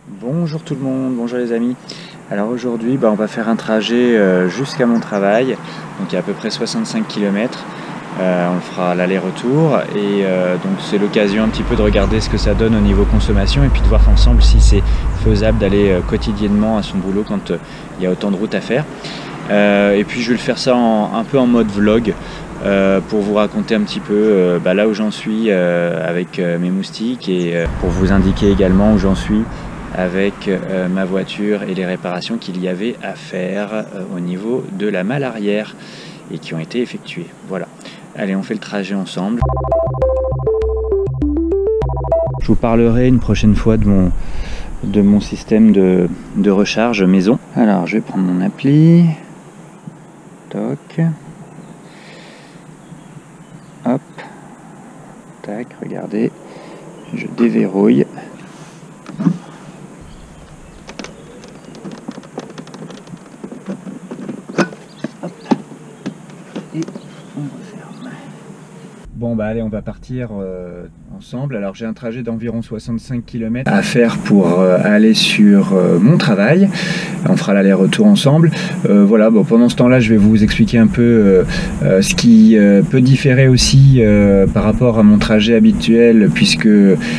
Bonjour tout le monde, bonjour les amis. Alors aujourd'hui on va faire un trajet jusqu'à mon travail, donc il y a à peu près 65 km. On le fera l'aller-retour et donc c'est l'occasion un petit peu de regarder ce que ça donne au niveau consommation et puis de voir ensemble si c'est faisable d'aller quotidiennement à son boulot quand il y a autant de routes à faire. Et puis je vais le faire ça un peu en mode vlog pour vous raconter un petit peu là où j'en suis avec mes moustiques et pour vous indiquer également où j'en suis avec ma voiture et les réparations qu'il y avait à faire au niveau de la malle arrière et qui ont été effectuées. Voilà. Allez, on fait le trajet ensemble. Je vous parlerai une prochaine fois de mon système de recharge maison. Alors, je vais prendre mon appli. Toc. Hop. Tac, regardez. Je déverrouille. Et on referme. Bon allez, on va partir ensemble. Alors j'ai un trajet d'environ 65 km à faire pour aller sur mon travail. On fera l'aller-retour ensemble. Voilà, pendant ce temps-là, je vais vous expliquer un peu ce qui peut différer aussi par rapport à mon trajet habituel, puisque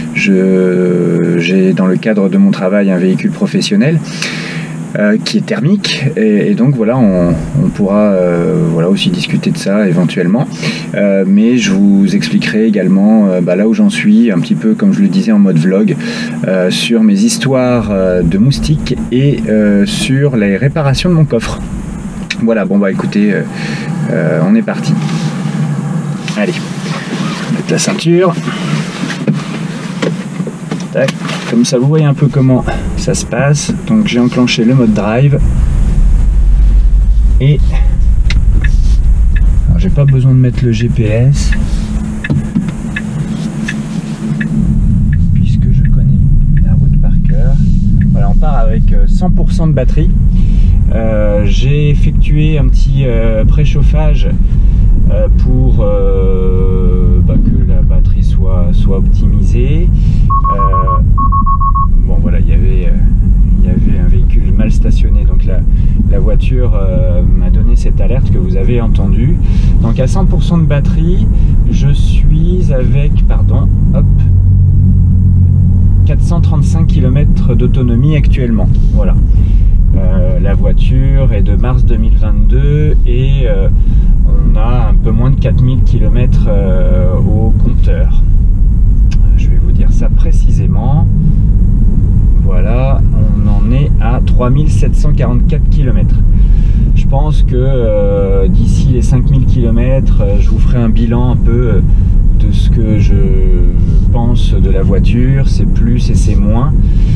j'ai dans le cadre de mon travail un véhicule professionnel. Qui est thermique et donc voilà, on pourra voilà aussi discuter de ça éventuellement, mais je vous expliquerai également là où j'en suis un petit peu, comme je le disais, en mode vlog sur mes histoires de moustiques et sur les réparations de mon coffre. Voilà, écoutez, on est parti. Allez, mettre la ceinture. Tac. Comme ça, vous voyez un peu comment ça se passe. Donc j'ai enclenché le mode drive. Et alors j'ai pas besoin de mettre le GPS, puisque je connais la route par cœur. Voilà, on part avec 100% de batterie. J'ai effectué un petit préchauffage pour que la batterie soit optimisée. Voilà, il y avait un véhicule mal stationné, donc la voiture m'a donné cette alerte que vous avez entendue. Donc à 100% de batterie, je suis avec, 435 km d'autonomie actuellement. Voilà. La voiture est de mars 2022 et on a un peu moins de 4000 km au compteur. Je vais vous dire ça précisément. Voilà, on en est à 3744 km. Je pense que d'ici les 5000 km, je vous ferai un bilan un peu de ce que je pense de la voiture. C'est plus et c'est moins.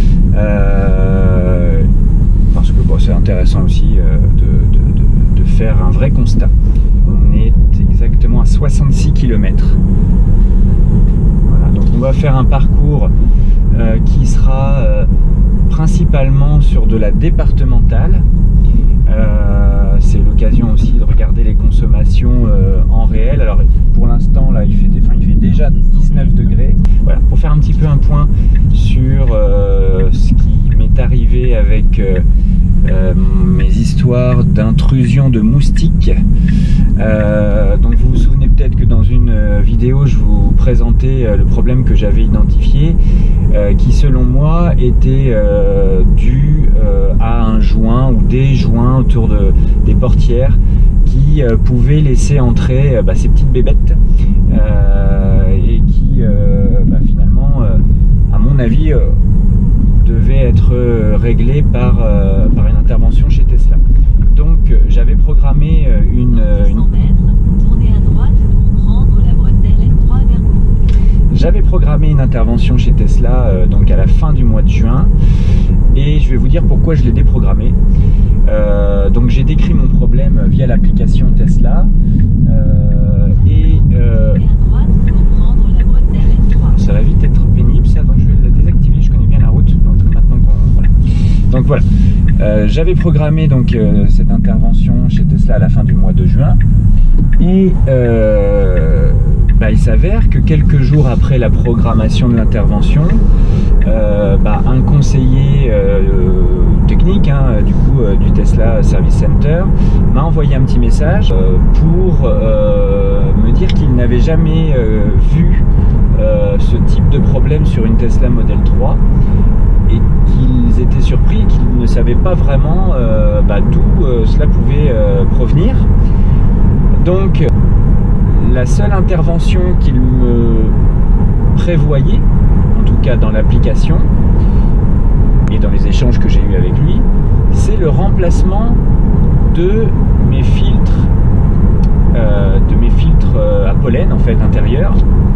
Parce que c'est intéressant aussi de faire un vrai constat. On est exactement à 66 km. Voilà, donc on va faire un parcours qui sera principalement sur de la départementale. C'est l'occasion aussi de regarder les consommations en réel. Alors pour l'instant là il fait déjà 19 degrés. Voilà, pour faire un petit peu un point sur ce qui m'est arrivé avec mes histoires d'intrusion de moustiques. Donc vous vous souvenez peut-être que dans une vidéo je vous présentais le problème que j'avais identifié, qui selon moi était dû à un joint ou des joints autour des portières qui pouvaient laisser entrer ces petites bébêtes et qui finalement à mon avis devait être réglé par une intervention chez Tesla. Donc j'avais programmé une intervention chez Tesla donc à la fin du mois de juin, et je vais vous dire pourquoi je l'ai déprogrammé. Donc j'ai décrit mon problème via l'application Tesla ça va vite être pénible ça, donc je vais la désactiver, je connais bien la route, donc maintenant voilà. Donc voilà, j'avais programmé donc cette intervention chez Tesla à la fin du mois de juin, et il s'avère que quelques jours après la programmation de l'intervention, un conseiller technique du Tesla Service Center m'a envoyé un petit message pour me dire qu'il n'avait jamais vu ce type de problème sur une Tesla Model 3 et qu'ils étaient surpris, qu'ils ne savaient pas vraiment d'où cela pouvait provenir. Donc la seule intervention qu'il me prévoyait, en tout cas dans l'application et dans les échanges que j'ai eus avec lui, c'est le remplacement de mes filtres à pollen en fait intérieurs.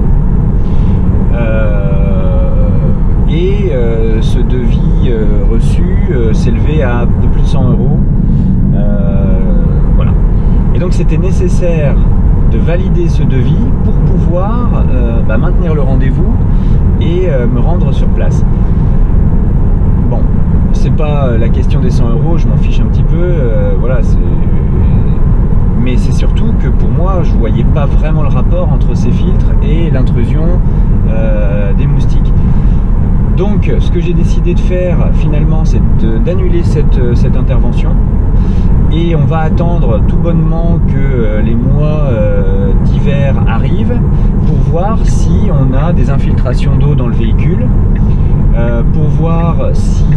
Ce devis reçu s'élevait à un peu plus de 100 €. Voilà. Et donc c'était nécessaire de valider ce devis pour pouvoir maintenir le rendez-vous et me rendre sur place. Bon, c'est pas la question des 100 €, je m'en fiche un petit peu, voilà, mais c'est surtout que pour moi, je voyais pas vraiment le rapport entre ces filtres et l'intrusion des moustiques. Donc, ce que j'ai décidé de faire finalement, c'est d'annuler cette intervention. Et on va attendre tout bonnement que les mois d'hiver arrivent pour voir si on a des infiltrations d'eau dans le véhicule, pour voir si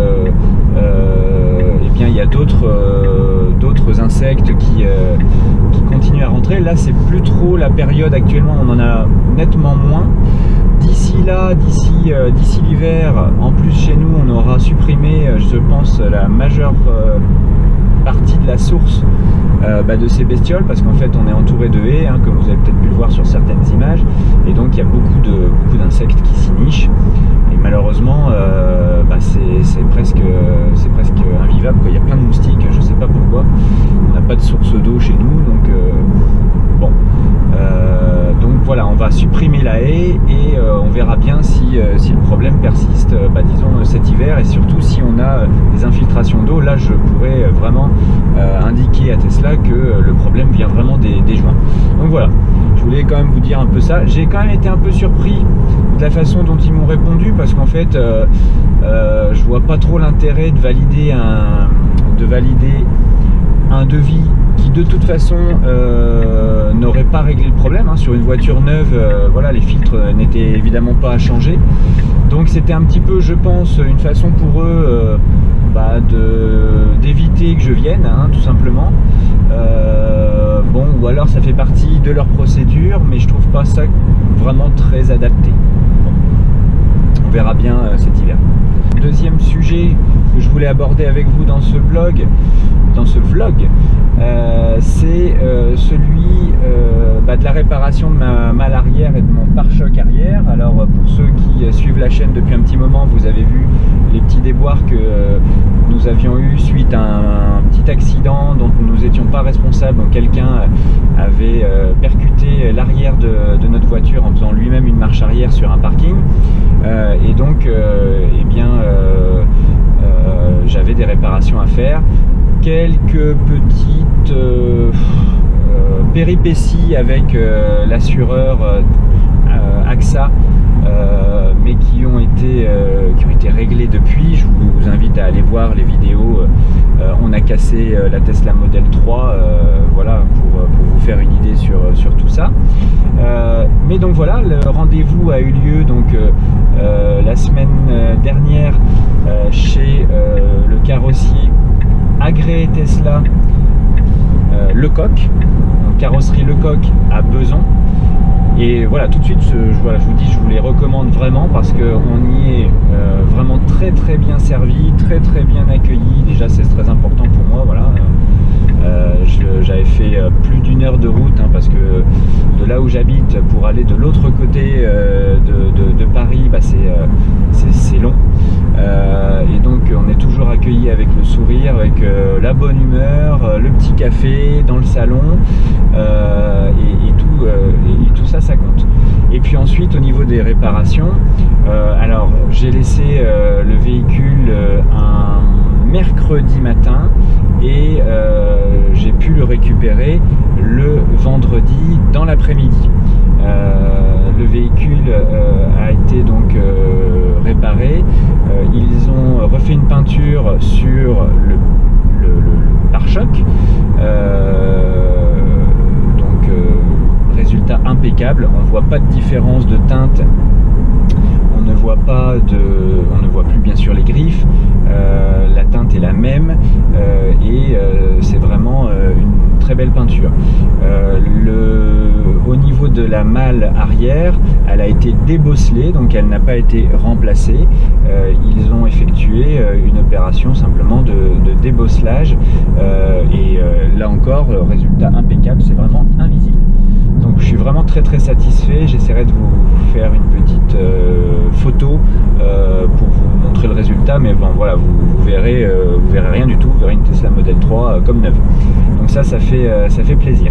il y a d'autres insectes qui continuent à rentrer. Là, c'est plus trop la période actuellement, on en a nettement moins. D'ici l'hiver, en plus chez nous, on aura supprimé, je pense, la majeure partie de la source de ces bestioles, parce qu'en fait on est entouré de haies, comme vous avez peut-être pu le voir sur certaines images, et donc il y a beaucoup d'insectes qui s'y nichent, et malheureusement c'est presque invivable, quoi. Il y a plein de moustiques, je sais pas pourquoi, on n'a pas de source d'eau chez nous, donc bon, donc voilà, on va supprimer la haie et on verra bien si le problème persiste, disons cet hiver, et surtout si on a des infiltrations d'eau. Là je pourrais vraiment indiquer à Tesla que le problème vient vraiment des joints. Donc voilà, je voulais quand même vous dire un peu ça. J'ai quand même été un peu surpris de la façon dont ils m'ont répondu, parce qu'en fait je vois pas trop l'intérêt de valider un devis qui de toute façon n'aurait pas réglé le problème. Sur une voiture neuve, voilà, les filtres n'étaient évidemment pas à changer, donc c'était un petit peu, je pense, une façon pour eux d'éviter que je vienne, tout simplement. Bon, ou alors ça fait partie de leur procédure, mais je trouve pas ça vraiment très adapté. Bon, on verra bien cet hiver. Deuxième sujet que je voulais aborder avec vous dans ce vlog, c'est celui de la réparation de ma malle arrière et de mon pare-choc arrière. Alors pour ceux qui suivent la chaîne depuis un petit moment, vous avez vu les petits déboires que nous avions eu suite à un petit accident dont nous n'étions pas responsables. Donc quelqu'un avait percuté l'arrière de notre voiture en faisant lui-même une marche arrière sur un parking, et donc j'avais des réparations à faire, quelques petites péripéties avec l'assureur AXA, mais qui ont été réglées depuis. Je vous invite à aller voir les vidéos. On a cassé la Tesla Model 3, voilà, pour vous faire une idée sur tout ça. Mais donc voilà, le rendez-vous a eu lieu donc la semaine dernière chez le carrossier agréé Tesla Lecoq, carrosserie Lecoq à Besançon. Et voilà, tout de suite, je vous dis, je vous les recommande vraiment, parce qu'on y est vraiment très très bien servi, très très bien accueilli. Déjà, c'est très important pour moi, voilà. J'avais fait plus d'1 heure de route, parce que de là où j'habite pour aller de l'autre côté de Paris, c'est long. Et donc on est toujours accueilli avec le sourire, avec la bonne humeur, le petit café dans le salon, et tout ça, ça compte. Et puis ensuite, au niveau des réparations, alors j'ai laissé le véhicule un mercredi matin, et j'ai pu le récupérer le vendredi dans l'après-midi. véhicule a été donc réparé. Ils ont refait une peinture sur le pare-choc. Donc résultat impeccable, on ne voit pas de différence de teinte, on ne voit plus bien sûr les griffes, la teinte est la même et c'est vraiment une très belle peinture. Au niveau de la malle arrière, elle a été débosselée, donc elle n'a pas été remplacée. Ils ont effectué une opération simplement de débosselage et là encore, le résultat impeccable, c'est vraiment invisible. Donc je suis vraiment très satisfait. J'essaierai de vous faire une petite photo pour vous montrer le résultat, mais bon voilà, vous verrez rien du tout, vous verrez une Tesla Model 3 comme neuve. Donc ça fait plaisir.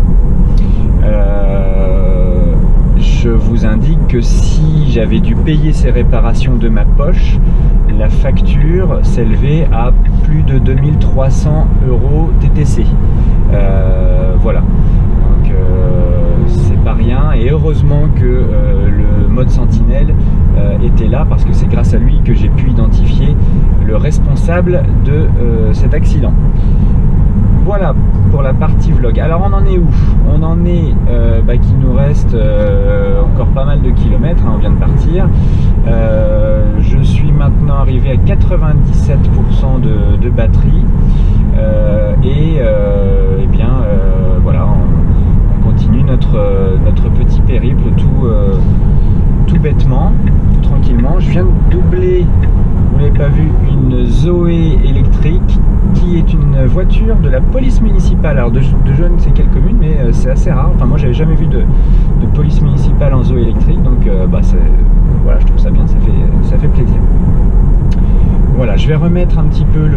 Je vous indique que si j'avais dû payer ces réparations de ma poche, la facture s'élevait à plus de 2300 € TTC. Voilà, donc c'est pas rien, et heureusement que le mode Sentinelle était là, parce que c'est grâce à lui que j'ai pu identifier le responsable de cet accident. Voilà pour la partie vlog. Alors on en est où? On en est qu'il nous reste encore pas mal de kilomètres, hein, on vient de partir. Je suis maintenant arrivé à 97% de batterie et bien voilà, on continue notre petit périple tout bêtement, tout tranquillement. Je viens de doubler, vous l'avez pas vu, une Zoé électrique qui est une voiture de la police municipale. Alors de je ne sais quelle commune, mais c'est assez rare. Enfin moi j'avais jamais vu de police municipale en Zoé électrique, donc voilà, je trouve ça bien, ça fait plaisir. Voilà, je vais remettre un petit peu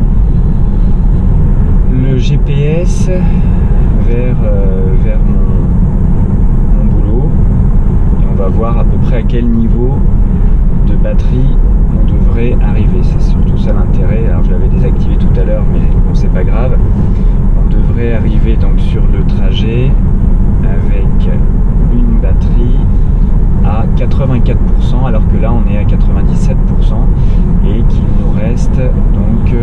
le GPS vers mon boulot, et on va voir à peu près à quel niveau de batterie on devrait arriver. C'est surtout ça l'intérêt. Alors je l'avais désactivé tout à l'heure, mais bon, c'est pas grave. On devrait arriver donc sur le trajet avec une batterie à 84%, alors que là on est à 97%, et qu'il nous reste donc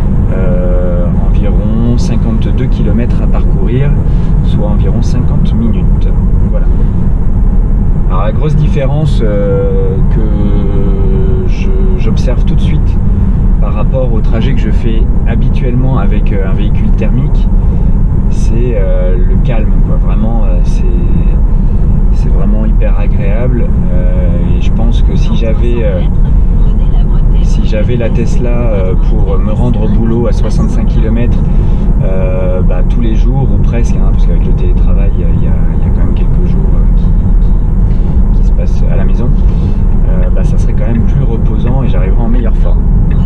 environ 52 km à parcourir, soit environ 50 minutes. Voilà. Alors la grosse différence que j'observe tout de suite par rapport au trajet que je fais habituellement avec un véhicule thermique, c'est le calme, quoi. Vraiment, c'est vraiment hyper agréable, et je pense que si j'avais la Tesla pour me rendre au boulot à 65 km tous les jours ou presque, hein, parce qu'avec le télétravail il y a quand même quelques jours qui se passent à la maison, ça serait quand même plus reposant et j'arriverai en meilleure forme.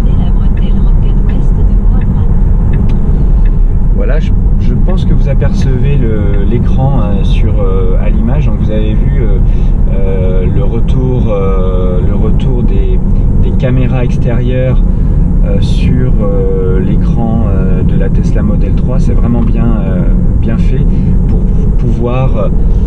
Voilà, je pense que vous apercevez l'écran à l'image. Donc vous avez vu le retour des caméras extérieures sur l'écran de la Tesla Model 3. C'est vraiment bien fait pour pouvoir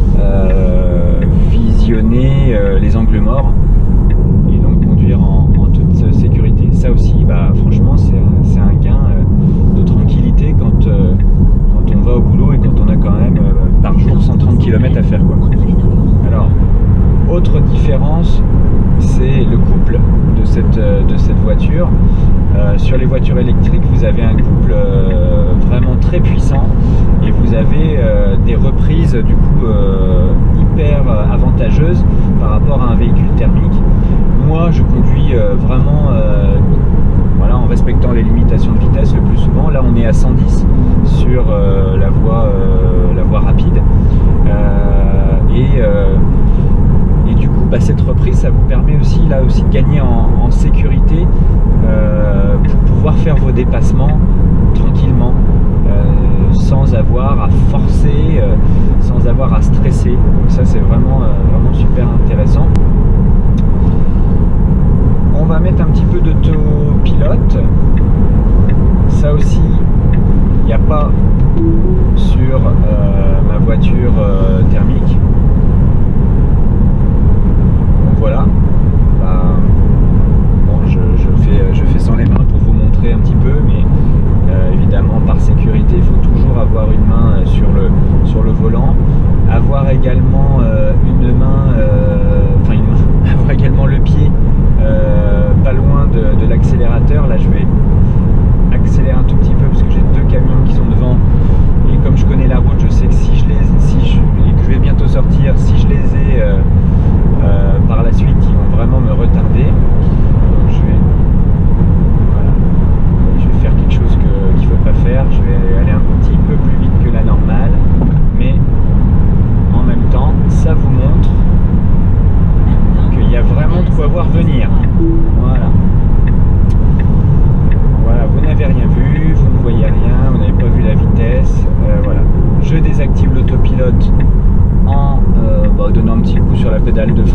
visionner les angles morts et donc conduire en toute sécurité. Ça aussi, franchement, c'est un gain de tranquillité quand on va au boulot et quand on a quand même par jour 130 km à faire, quoi. Alors, autre différence, c'est le couple de cette voiture. Sur les voitures électriques, vous avez un couple vraiment très puissant, et vous avez des reprises du coup hyper avantageuses par rapport à un véhicule thermique. Moi, je conduis vraiment voilà, en respectant les limitations de vitesse le plus souvent. Là, on est à 110 sur la voie rapide, et du coup, cette reprise, ça vous permet aussi là aussi de gagner en sécurité pour pouvoir faire vos dépassements tranquillement, sans avoir à forcer, sans avoir à stresser. Donc ça, c'est vraiment super intéressant. On va mettre un petit peu d'autopilote. Ça aussi, il n'y a pas sur ma voiture thermique. Donc voilà. Bon, je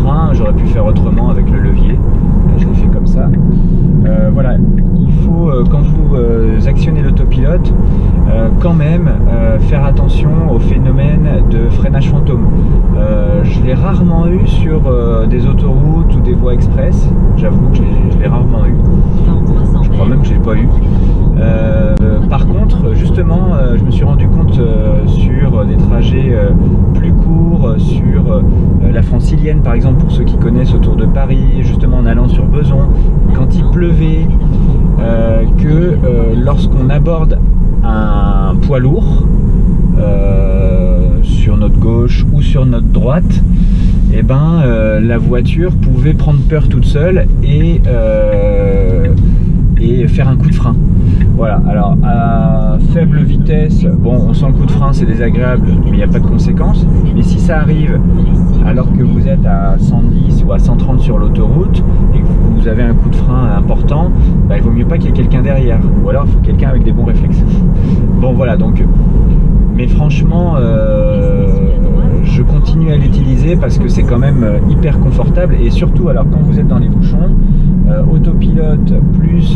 frein, j'aurais pu faire autrement avec le levier. Je l'ai fait comme ça. Voilà, il faut, quand vous actionnez l'autopilote, quand même faire attention au phénomène de freinage fantôme. Je l'ai rarement eu sur des autoroutes ou des voies express. J'avoue que je l'ai rarement eu. Je crois même que je l'ai pas eu. Par contre, justement, je me suis rendu compte sur des trajets plus courts, sur la Francilienne par exemple, pour ceux qui connaissent, autour de Paris, justement en allant sur Besançon, quand il pleuvait, que lorsqu'on aborde un poids lourd sur notre gauche ou sur notre droite, et ben la voiture pouvait prendre peur toute seule et faire un coup de frein. Voilà, alors à faible vitesse, bon, on sent le coup de frein, c'est désagréable, mais il n'y a pas de conséquences. Mais si ça arrive alors que vous êtes à 110 ou à 130 sur l'autoroute et que vous avez un coup de frein important, bah, il vaut mieux pas qu'il y ait quelqu'un derrière, ou alors il faut quelqu'un avec des bons réflexes. Bon voilà, donc, mais franchement, je continue à l'utiliser parce que c'est quand même hyper confortable, et surtout alors quand vous êtes dans les bouchons, autopilote plus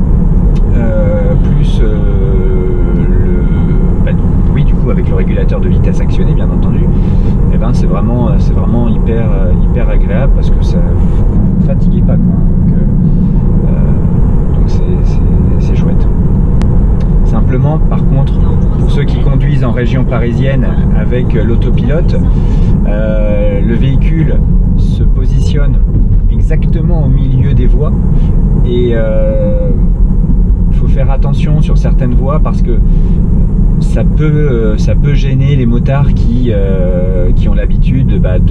oui, du coup avec le régulateur de vitesse actionné bien entendu, et ben c'est vraiment hyper agréable parce que ça vous fatiguez pas quoi. Donc c'est chouette. Simplement, par contre, pour ceux qui conduisent en région parisienne avec l'autopilote, le véhicule se positionne exactement au milieu des voies, et il faut faire attention sur certaines voies parce que ça peut gêner les motards qui ont l'habitude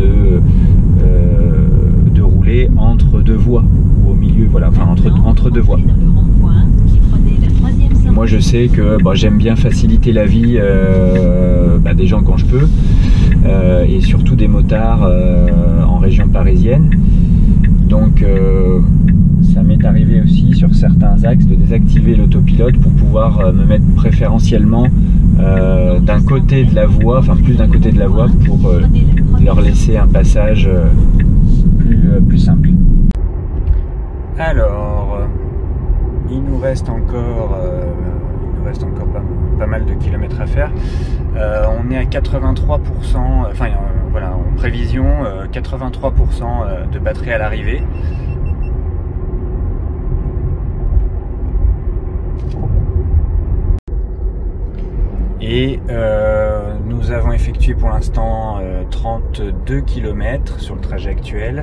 de rouler entre deux voies ou au milieu, voilà, enfin entre deux voies. Moi je sais que j'aime bien faciliter la vie des gens quand je peux, et surtout des motards en région parisienne. Donc ça m'est arrivé aussi sur certains axes de désactiver l'autopilote pour pouvoir me mettre préférentiellement d'un côté de la voie, enfin plus d'un côté de la voie, pour leur laisser un passage plus simple. Alors, il nous reste encore pas mal de kilomètres à faire. On est à 83%, voilà, en prévision, 83% de batterie à l'arrivée. Et nous avons effectué pour l'instant 32 km sur le trajet actuel,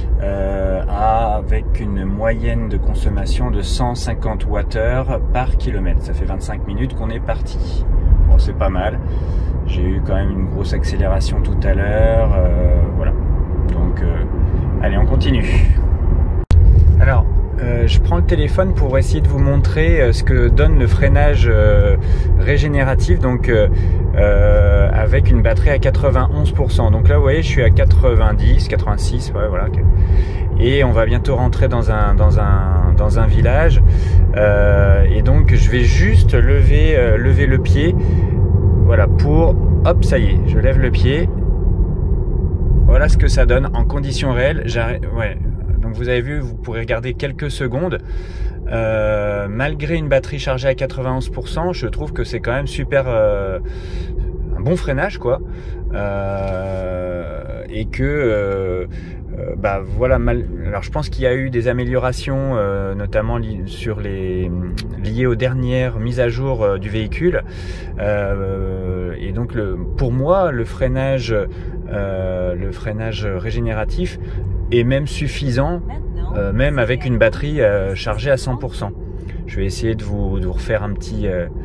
avec une moyenne de consommation de 150 Wh par kilomètre. Ça fait 25 minutes qu'on est parti. Bon, c'est pas mal. J'ai eu quand même une grosse accélération tout à l'heure. Voilà. Donc, allez, on continue. Alors, je prends le téléphone pour essayer de vous montrer ce que donne le freinage régénératif, donc avec une batterie à 91%. Donc là vous voyez, je suis à 90, 86, ouais, voilà. Et on va bientôt rentrer dans un village, et donc je vais juste lever le pied, voilà, pour, hop, ça y est, je lève le pied. Voilà ce que ça donne en conditions réelles. Ouais. Donc vous avez vu, vous pourrez regarder quelques secondes. Malgré une batterie chargée à 91%, je trouve que c'est quand même super, un bon freinage quoi. Et que voilà, alors je pense qu'il y a eu des améliorations, notamment liées aux dernières mises à jour du véhicule. Et donc pour moi, le freinage régénératif est même suffisant, même avec une batterie chargée à 100%. Je vais essayer de vous refaire un petit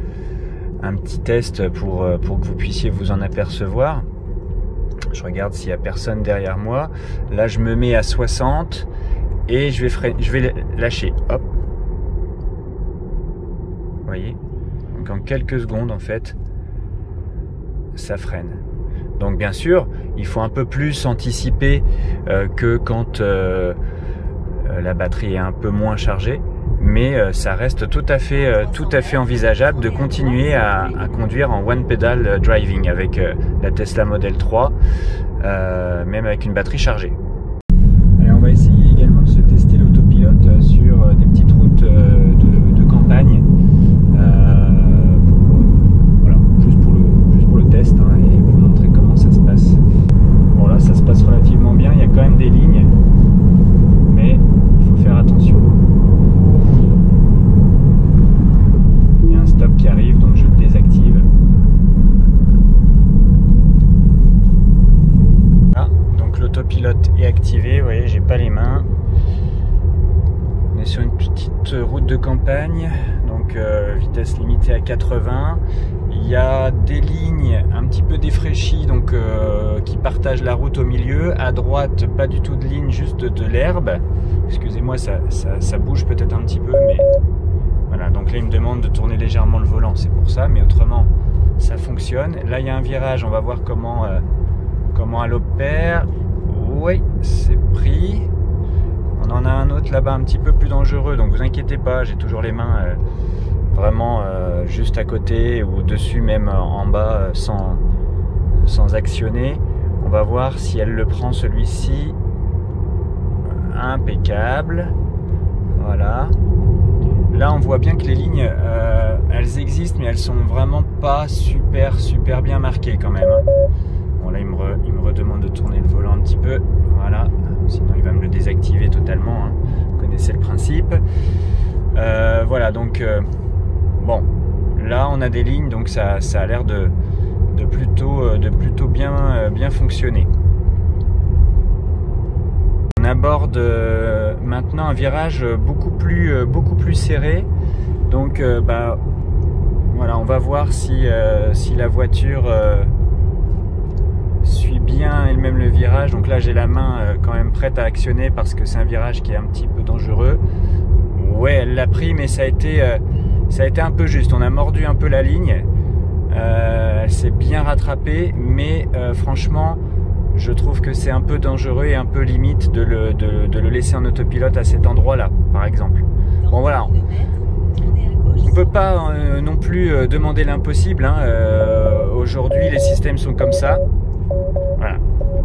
test pour que vous puissiez vous en apercevoir. Je regarde s'il n'y a personne derrière moi. Là, je me mets à 60 et je vais lâcher. Hop. Vous voyez ? Donc en quelques secondes, en fait, ça freine. Donc bien sûr, il faut un peu plus anticiper que quand la batterie est un peu moins chargée, mais ça reste tout à fait envisageable de continuer à conduire en one pedal driving avec la Tesla Model 3, même avec une batterie chargée. est activé. Vous voyez, j'ai pas les mains. On est sur une petite route de campagne, donc vitesse limitée à 80. Il y a des lignes un petit peu défraîchies, donc qui partagent la route au milieu. À droite, pas du tout de ligne, juste de l'herbe. Excusez-moi, ça bouge peut-être un petit peu, mais voilà. Donc là, il me demande de tourner légèrement le volant, c'est pour ça, mais autrement, ça fonctionne. Là, il y a un virage, on va voir comment elle opère. Oui, c'est pris. On en a un autre là-bas un petit peu plus dangereux, donc vous inquiétez pas, j'ai toujours les mains vraiment juste à côté ou au-dessus, même en bas, sans actionner. On va voir si elle le prend, celui-ci. Impeccable. Voilà. Là, on voit bien que les lignes, elles existent, mais elles sont vraiment pas super bien marquées quand même. Bon, là, il me redemande de tourner le volant un petit peu. Voilà. Sinon, il va me le désactiver totalement. Hein. Vous connaissez le principe. Voilà, donc, bon. Là, on a des lignes, donc ça a l'air de plutôt bien fonctionner. On aborde maintenant un virage beaucoup plus serré. Donc, voilà, on va voir si la voiture suit bien elle-même le virage. Donc là, j'ai la main quand même prête à actionner parce que c'est un virage qui est un petit peu dangereux. Ouais, elle l'a pris, mais ça a été un peu juste. On a mordu un peu la ligne. Elle s'est bien rattrapée, mais franchement, je trouve que c'est un peu dangereux et un peu limite de le laisser en autopilote à cet endroit-là, par exemple. Bon, voilà. On ne peut pas non plus demander l'impossible. Hein. Aujourd'hui, les systèmes sont comme ça. Voilà.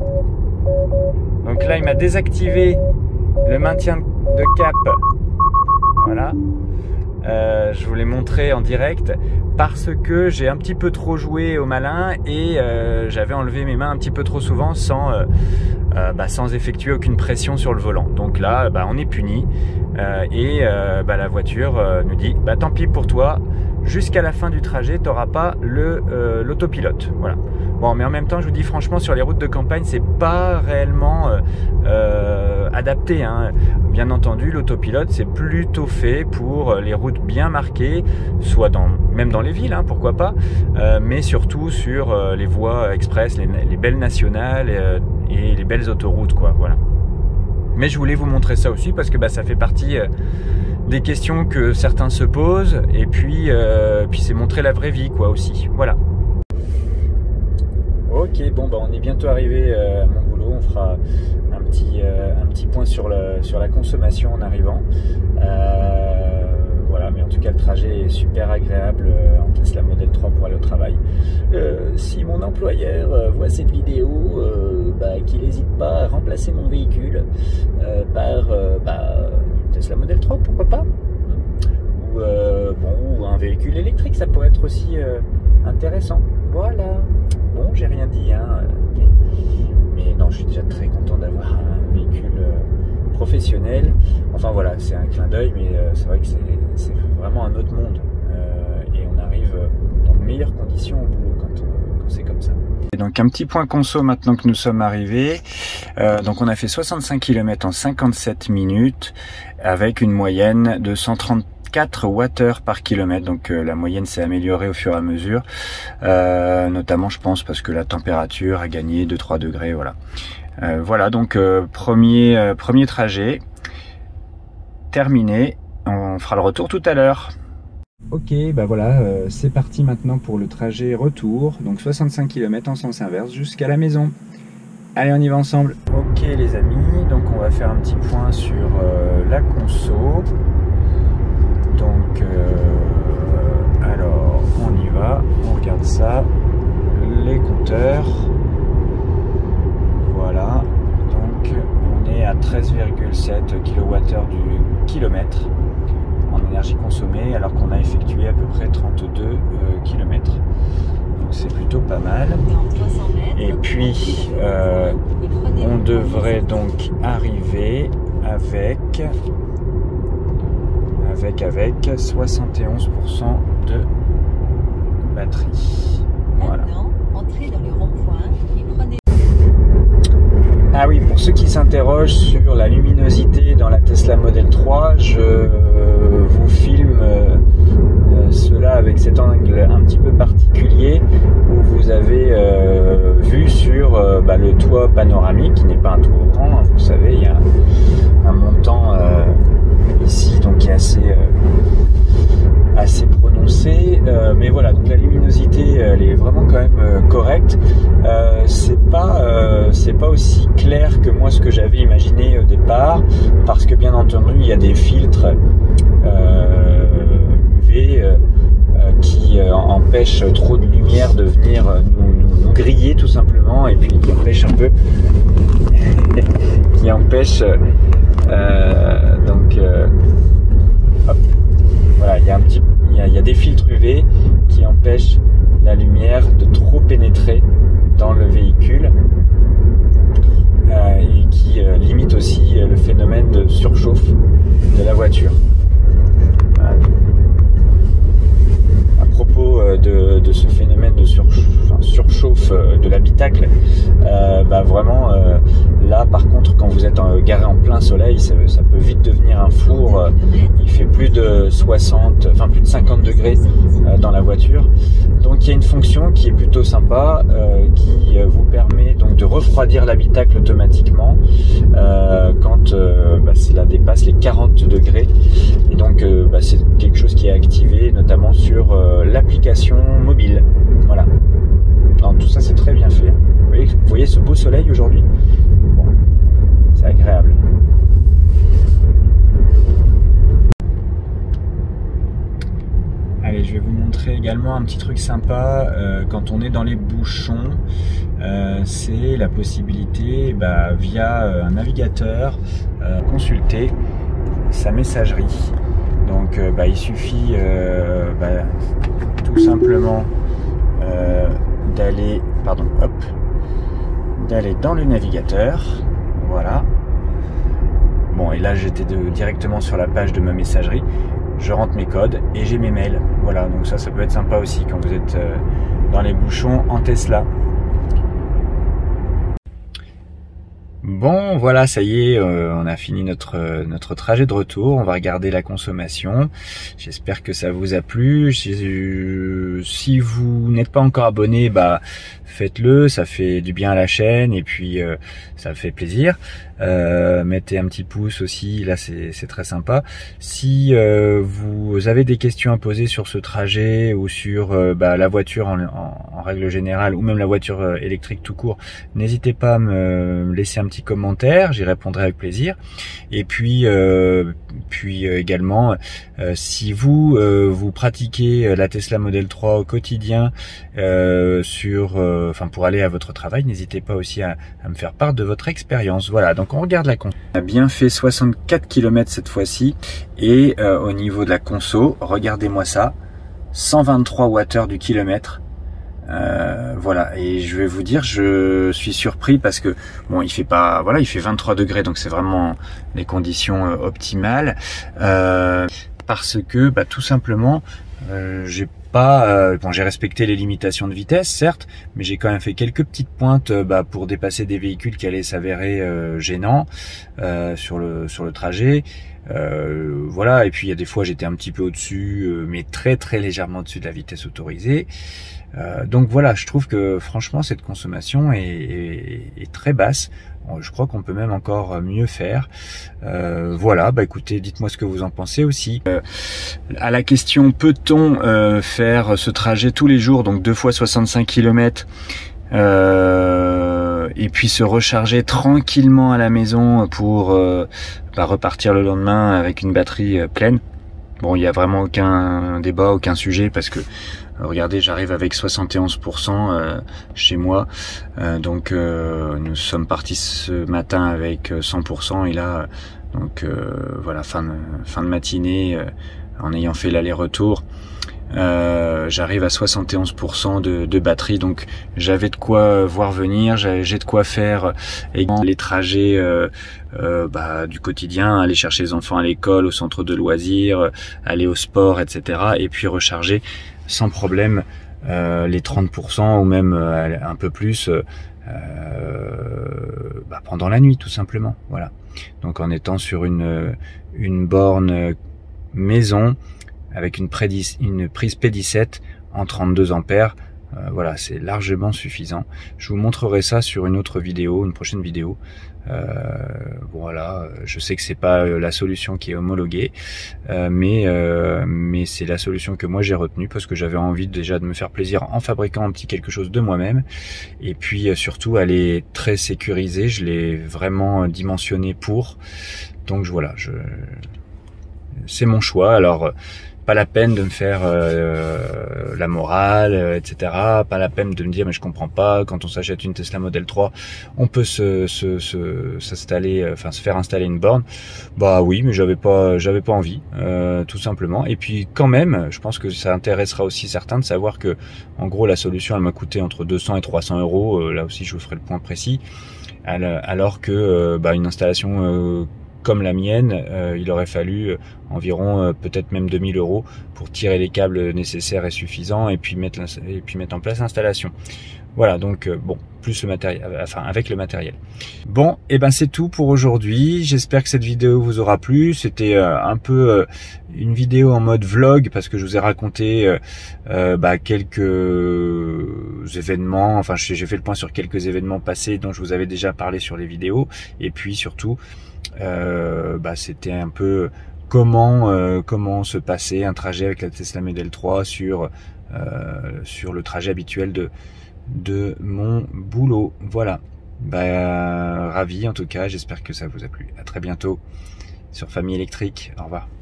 Donc là, il m'a désactivé le maintien de cap. Voilà. Je vous l'ai montré en direct parce que j'ai un petit peu trop joué au malin et j'avais enlevé mes mains un petit peu trop souvent sans effectuer aucune pression sur le volant. Donc là, on est puni et la voiture nous dit tant pis pour toi, jusqu'à la fin du trajet, tu n'auras pas l'autopilote. Voilà. Bon, mais en même temps, je vous dis franchement, sur les routes de campagne, c'est pas réellement adapté. Hein. Bien entendu, l'autopilote, c'est plutôt fait pour les routes bien marquées, soit même dans les villes, hein, pourquoi pas, mais surtout sur les voies express, les belles nationales et les belles autoroutes, quoi. Voilà. Mais je voulais vous montrer ça aussi parce que ça fait partie des questions que certains se posent et puis c'est montrer la vraie vie, quoi, aussi. Voilà. Ok, bon, on est bientôt arrivé à mon boulot. On fera un petit point sur la consommation en arrivant. Voilà, mais en tout cas, le trajet est super agréable en Tesla Model 3 pour aller au travail. Si mon employeur voit cette vidéo, qu'il n'hésite pas à remplacer mon véhicule par une Tesla Model 3, pourquoi pas, ou un véhicule électrique, ça pourrait être aussi intéressant. Voilà. Bon, j'ai rien dit, hein, mais non, je suis déjà très content d'avoir un véhicule professionnel. Enfin voilà, c'est un clin d'œil, mais c'est vrai que c'est vraiment un autre monde et on arrive dans de meilleures conditions au boulot quand c'est comme ça. Et donc un petit point conso maintenant que nous sommes arrivés. Donc on a fait 65 km en 57 minutes avec une moyenne de 134 Wh par kilomètre. Donc la moyenne s'est améliorée au fur et à mesure, notamment je pense parce que la température a gagné 2-3 degrés. Voilà. Voilà, donc premier trajet terminé. On fera le retour tout à l'heure. Ok, voilà, c'est parti maintenant pour le trajet retour. Donc 65 km en sens inverse jusqu'à la maison. Allez, on y va ensemble. Ok les amis, donc on va faire un petit point sur la conso. Donc alors on y va, on regarde ça, les compteurs. Voilà, donc on est à 13,7 kWh du kilomètre en énergie consommée, alors qu'on a effectué à peu près 32 km. Donc c'est plutôt pas mal. Et puis on devrait donc arriver avec 71% de batterie. Voilà. Ah oui, pour ceux qui s'interrogent sur la luminosité dans la Tesla Model 3, je vous filme cela avec cet angle un petit peu particulier où vous avez vu sur le toit panoramique, qui n'est pas un toit grand, hein, vous savez, il y a un montant ici donc qui est assez prononcé, mais voilà, donc la luminosité elle est vraiment quand même correcte. C'est pas aussi clair que moi ce que j'avais imaginé au départ, parce que bien entendu il y a des filtres UV qui empêchent trop de lumière de venir nous griller tout simplement, et puis qui empêchent un peu hop, voilà, il y a des filtres UV qui empêchent la lumière de trop pénétrer dans le véhicule et qui limitent aussi le phénomène de surchauffe de la voiture. Voilà. À propos de ce phénomène de surchauffe de l'habitacle, vraiment là par contre quand vous êtes garé en plein soleil, ça peut vite devenir un four. Il fait plus de 50 degrés dans la voiture, donc il y a une fonction qui est plutôt sympa, qui vous permet donc de refroidir l'habitacle automatiquement quand cela dépasse les 40 degrés, et donc c'est quelque chose qui est activé notamment sur l'application mobile. Voilà. Alors, tout ça c'est très bien fait. Vous voyez ce beau soleil aujourd'hui? Bon, c'est agréable. Allez, je vais vous montrer également un petit truc sympa quand on est dans les bouchons. C'est la possibilité via un navigateur consulter sa messagerie. Donc il suffit tout simplement d'aller dans le navigateur. Voilà. Bon, et là j'étais directement sur la page de ma messagerie. Je rentre mes codes et j'ai mes mails. Voilà, donc ça peut être sympa aussi quand vous êtes dans les bouchons en Tesla. Bon, voilà, ça y est, on a fini notre trajet de retour. On va regarder la consommation. J'espère que ça vous a plu. Si vous n'êtes pas encore abonné, faites-le. Ça fait du bien à la chaîne et puis ça fait plaisir. Mettez un petit pouce aussi, là c'est très sympa. Si vous avez des questions à poser sur ce trajet ou sur la voiture en règle générale, ou même la voiture électrique tout court, n'hésitez pas à me laisser un petit commentaire, j'y répondrai avec plaisir. Et puis également, si vous pratiquez la Tesla Model 3 au quotidien pour aller à votre travail, n'hésitez pas aussi à me faire part de votre expérience. Voilà, donc on regarde la conso. On a bien fait 64 km cette fois-ci, et au niveau de la conso, regardez-moi ça, 123 Wh du kilomètre. Voilà, et je vais vous dire, je suis surpris parce que bon, il fait 23 degrés, donc c'est vraiment les conditions optimales, parce que tout simplement j'ai respecté les limitations de vitesse certes, mais j'ai quand même fait quelques petites pointes pour dépasser des véhicules qui allaient s'avérer gênants sur le trajet. Voilà, et puis il y a des fois j'étais un petit peu au-dessus, mais très très légèrement au-dessus de la vitesse autorisée. Donc voilà, je trouve que franchement cette consommation est très basse. Je crois qu'on peut même encore mieux faire. Voilà, écoutez, dites-moi ce que vous en pensez aussi. À la question, peut-on faire ce trajet tous les jours, donc 2 fois 65 km, et puis se recharger tranquillement à la maison pour repartir le lendemain avec une batterie pleine? Bon, il n'y a vraiment aucun débat, aucun sujet, parce que regardez, j'arrive avec 71% chez moi, donc nous sommes partis ce matin avec 100%, et là voilà, fin de matinée, en ayant fait l'aller-retour, j'arrive à 71% de batterie, donc j'avais de quoi voir venir, j'ai de quoi faire également les trajets du quotidien, aller chercher les enfants à l'école, au centre de loisirs, aller au sport, etc., et puis recharger sans problème les 30% ou même un peu plus pendant la nuit tout simplement. Voilà. Donc en étant sur une borne maison avec une prise P17 en 32 ampères, voilà, c'est largement suffisant. Je vous montrerai ça sur une autre vidéo, une prochaine vidéo. Voilà, je sais que c'est pas la solution qui est homologuée, mais c'est la solution que moi j'ai retenue parce que j'avais envie déjà de me faire plaisir en fabriquant un petit quelque chose de moi-même, et puis surtout elle est très sécurisée, je l'ai vraiment dimensionnée pour, donc voilà, c'est mon choix. Alors pas la peine de me faire la morale, etc. Pas la peine de me dire mais je comprends pas, quand on s'achète une Tesla Model 3, on peut s'installer, enfin se faire installer une borne. Bah oui, mais j'avais pas envie, tout simplement. Et puis quand même, je pense que ça intéressera aussi certains de savoir que, en gros, la solution elle m'a coûté entre 200 et 300 euros. Là aussi, je vous ferai le point précis. Alors que une installation comme la mienne, il aurait fallu environ peut-être même 2000 euros pour tirer les câbles nécessaires et suffisants et puis mettre en place l'installation. Voilà, donc bon, plus le matériel, enfin avec le matériel. Bon, et ben c'est tout pour aujourd'hui. J'espère que cette vidéo vous aura plu. C'était un peu une vidéo en mode vlog parce que je vous ai raconté quelques événements. Enfin, j'ai fait le point sur quelques événements passés dont je vous avais déjà parlé sur les vidéos. Et puis surtout, c'était un peu comment se passer un trajet avec la Tesla Model 3 sur le trajet habituel de mon boulot. Voilà, ravi en tout cas, j'espère que ça vous a plu. À très bientôt sur Famille Électrique, au revoir.